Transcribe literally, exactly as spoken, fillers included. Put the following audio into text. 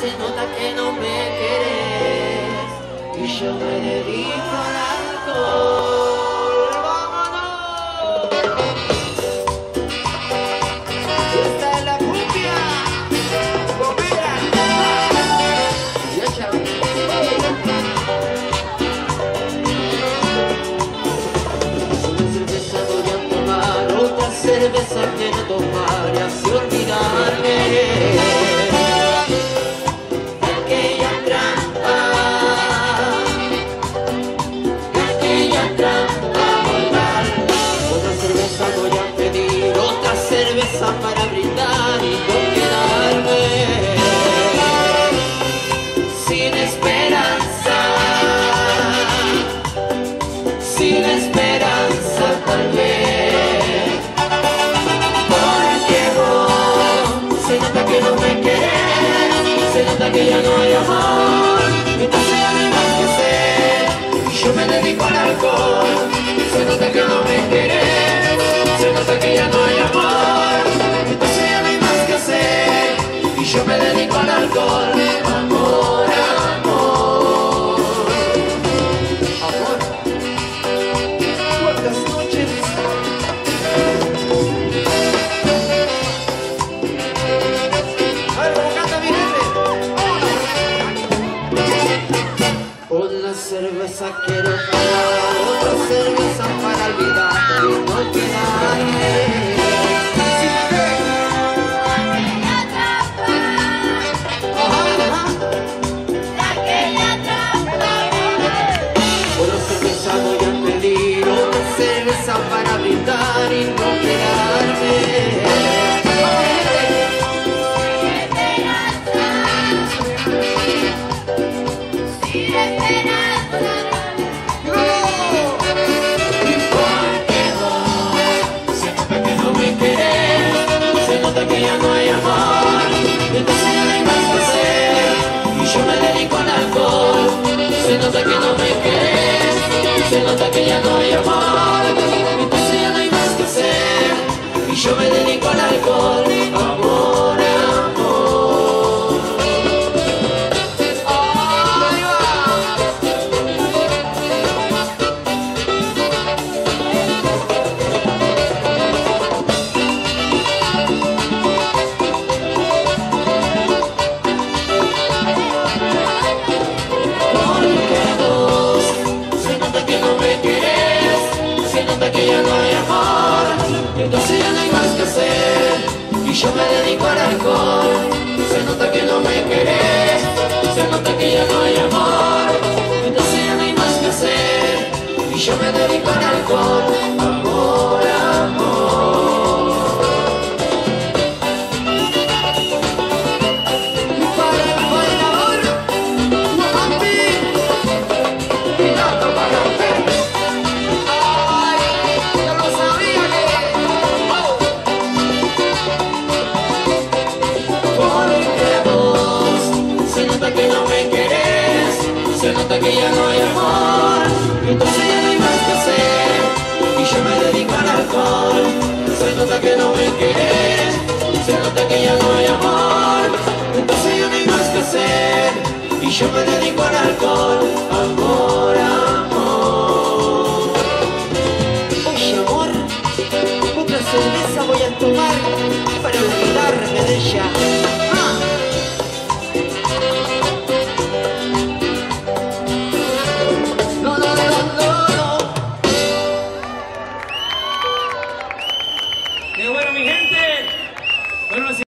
se nota que no me querés y yo me dedico al alcohol. ¡Vámonos! Y esta es la cumbia. ¡Bombera! Ya, chao. Una cerveza voy a tomar, otra cerveza que no tomar y así olvidarme. Para brindar y no quedarme sin esperanza, sin esperanza tal vez, porque vos se nota que no me querés, se nota que ya no hay amor, entonces ya no hay más que hacer y yo me dedico al alcohol. Se nota que no me querés, se nota que ya no hay amor, entonces ya no hay más que hacer y yo me dedico al alcohol. Amor, amor, amor. Buenas noches. A ver, ¿cómo canta mi gente? Una cerveza quiero tomar, otra cerveza para olvidar y no quedarme. Para brindar y no quedarme. Sin esperanza, sin esperanza. Se nota que no me querés, se nota que ya no hay amor, entonces ya no hay más que hacer y yo me dedico al alcohol. Se nota que no me querés, se nota que ya no hay amor, entonces ya no hay más que hacer y yo me dedico al alcohol. Amor, amor. ¡Ahí va! Porque vos se nota que no me querés, se nota que ya no hay amor, entonces ya no hay más que hacer y yo me dedico al alcohol. Se nota que no me querés, se nota que ya no hay amor, entonces ya no hay más que hacer y yo me dedico al alcohol. Amor, amor. Y para el bailador, Guapi, Pirata para usted. Que no me querés, se nota que ya no hay amor, entonces ya no hay más que hacer y yo me dedico al alcohol. Se nota que no me querés, se nota que ya no hay amor, entonces ya no hay más que hacer y yo me dedico al alcohol. Amor, amor. Oye, amor, otra cerveza voy a tomar para olvidarme de ella. ¡Qué bueno, mi gente! Bueno,